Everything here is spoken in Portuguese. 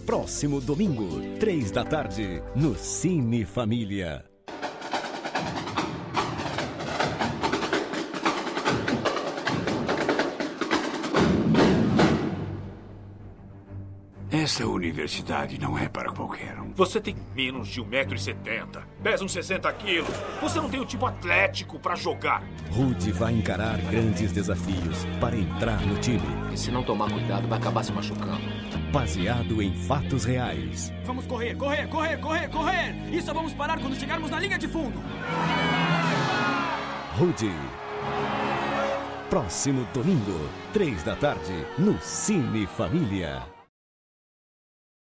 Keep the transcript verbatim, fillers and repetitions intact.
Próximo domingo, três da tarde, no Cine Família. Essa universidade não é para qualquer um. Você tem menos de um metro e setenta. Pesa uns sessenta quilos. Você não tem o tipo atlético para jogar. Rudy vai encarar grandes desafios para entrar no time. E se não tomar cuidado, vai acabar se machucando. Baseado em fatos reais. Vamos correr, correr, correr, correr, correr! E só vamos parar quando chegarmos na linha de fundo. Rudy. Próximo domingo, três da tarde, no Cine Família.